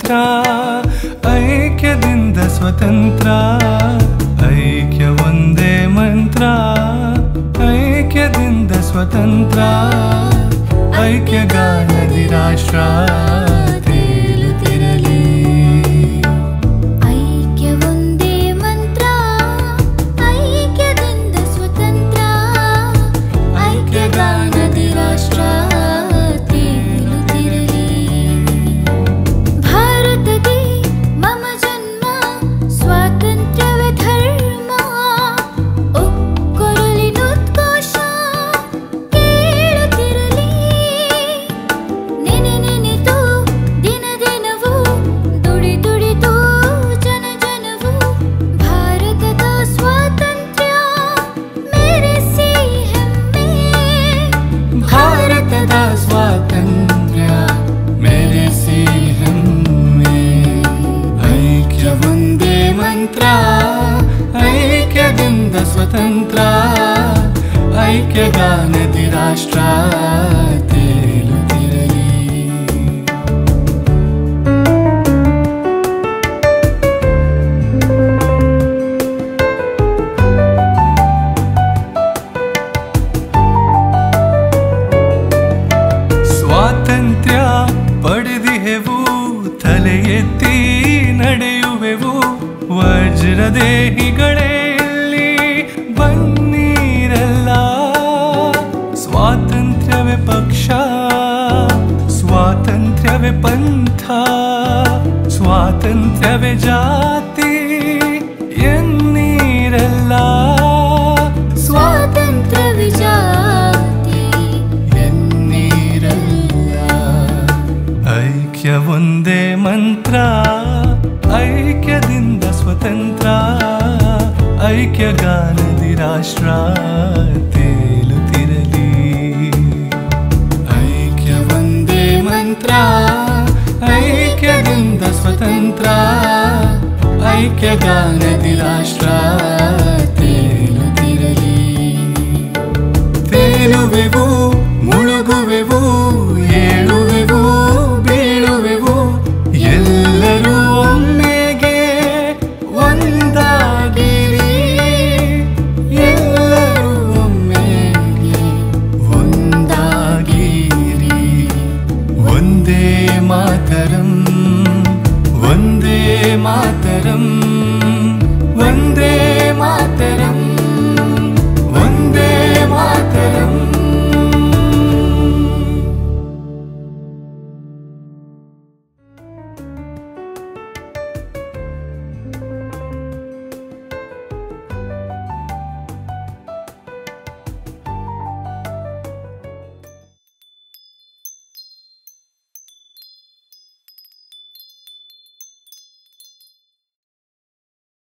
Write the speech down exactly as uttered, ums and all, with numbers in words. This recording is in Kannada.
ಮಂತ್ರ ಐಕ್ಯದಿಂದ ಸ್ವತಂತ್ರ ಐಕ್ಯ ಒಂದೇ ಮಂತ್ರ ಐಕ್ಯದಿಂದ ಸ್ವತಂತ್ರ ಐಕ್ಯಗಾನದಿ ರಾಷ್ಟ್ರ ತೇಲುತ್ತಿರಲಿ ಐಕ್ಯ ಒಂದೇ ಮಂತ್ರ ಐಕ್ಯದಿಂದ ಸ್ವತಂತ್ರ ಐಕ್ಯಗಾನದಿ ರಾಷ್ಟ್ರ ತೇಲುತ್ತಿರಲಿ ಭಾರತದಿ ಮಮ ಜನ್ಮ ಸ್ವಾತಂತ್ರ್ಯವೇ ಧರ್ಮ ಒಕ್ಕೊರಲಿನುದ್ಘೋಷ ಕೇಳುತ್ತಿರಲಿ ನೆನೆ ನೆನೆದು ದಿನ ದಿನವೂ ದುಡಿ ದುಡಿದು ಜನ ಜನವು ಭಾರತದ ಸ್ವಾತಂತ್ರ್ಯ ಮೆರೆಸಿ ಹೆಮ್ಮೆ ಭಾರತದ ಸ್ವಾತಂತ್ರ್ಯ ಮೆರೆಸಿ ಹೆಮ್ಮೆ ಐಕ್ಯ ಒಂದೇ ಮಂತ್ರ ಐಕ್ಯದಿಂದ ಸ್ವತಂತ್ರ ಐಕ್ಯಗಾನದಿ ರಾಷ್ಟ್ರ ತೇಲುತ್ತಿರಲಿ ಸ್ವಾತಂತ್ರ್ಯ ಪಡೆದಿಹೆವು ತಲೆ ಎತ್ತಿ ನಡೆಯುವೆವು ವಜ್ರದೇಹಿಗಳೇ ಇಲ್ಲಿ ಬನ್ನಿರಲ್ಲ ಸ್ವಾತಂತ್ರ್ಯವೇ ಪಕ್ಷ ಸ್ವಾತಂತ್ರ್ಯವೇ ಪಂಥ ಸ್ವಾತಂತ್ರ್ಯವೇ ಜಾತಿ ಎನ್ನಿರಲ್ಲ ಸ್ವಾತಂತ್ರ್ಯವೇ ಜಾತಿ ಎನ್ನಿರಲ್ಲ ಐಕ್ಯ ಒಂದೇ ಮಂತ್ರ ಐಕ್ಯದಿಂದ ಸ್ವತಂತ್ರ ಐಕ್ಯಗಾನದಿ ರಾಷ್ಟ್ರ ತೇಲುತ್ತಿರಲಿ ಐಕ್ಯ ಒಂದೇ ಮಂತ್ರ ಐಕ್ಯದಿಂದ ಸ್ವತಂತ್ರ ಐಕ್ಯಗಾನದಿ ರಾಷ್ಟ್ರ ತೇಲುತ್ತಿರಲಿ ತೇಲುವೆವು ಮುಳುಗುವೆವು ಏಳುವೆವು ಬೀಳುವೆವು ಎಲ್ಲರೂ ಒಮ್ಮೆಗೆ ಒಂದಾಗಿರಿ ಎಲ್ಲರೂ ಒಮ್ಮೆಗೆ ಒಂದಾಗಿರಿ ಒಂದೇ ಮಾತರಂ ಒಂದೇ ಮಾತರಂ